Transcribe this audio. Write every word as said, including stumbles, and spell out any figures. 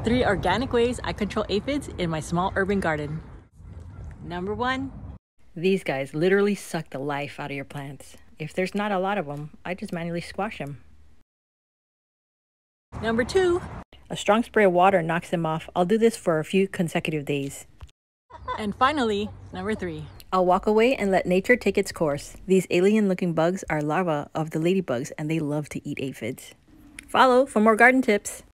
Three organic ways I control aphids in my small urban garden. Number one, these guys literally suck the life out of your plants. If there's not a lot of them, I just manually squash them. Number two, a strong spray of water knocks them off. I'll do this for a few consecutive days. And finally, number three, I'll walk away and let nature take its course. These alien-looking bugs are larvae of the ladybugs, and they love to eat aphids. Follow for more garden tips.